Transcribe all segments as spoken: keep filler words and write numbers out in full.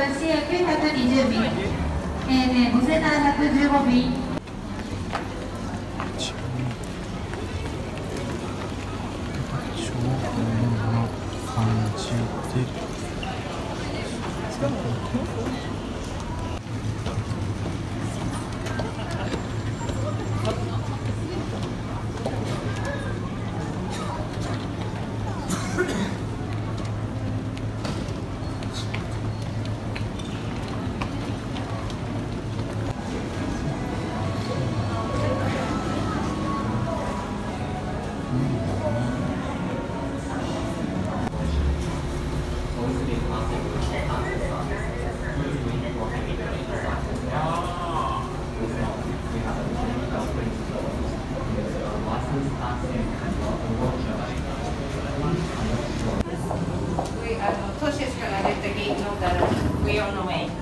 シアきゅうひゃくにじゅう便、エーエヌエーごせんななひゃくじゅうご便。 超こんな感じで。 Two ships gonna let the gate know that we're on the way.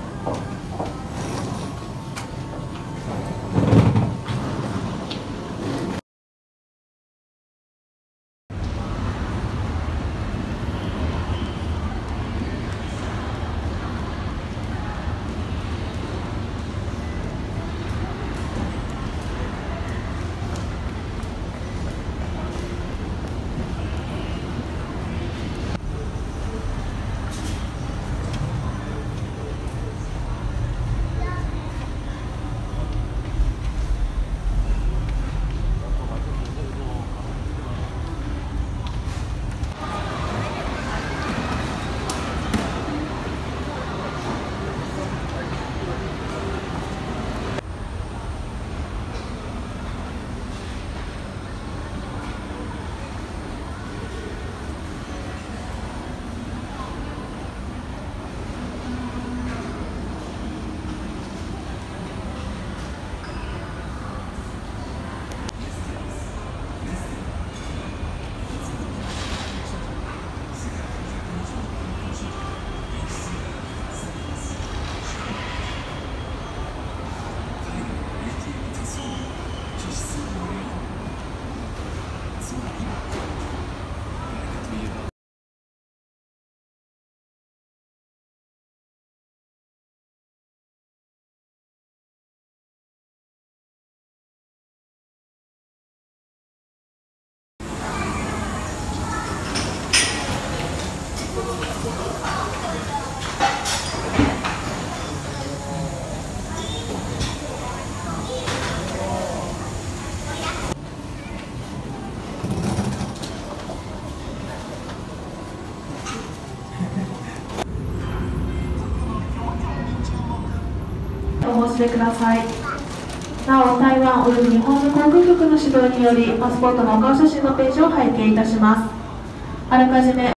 お申し出ください。なお、台湾および日本の航空局の指導によりパスポートのお顔写真のページを拝見いたします。あらかじめ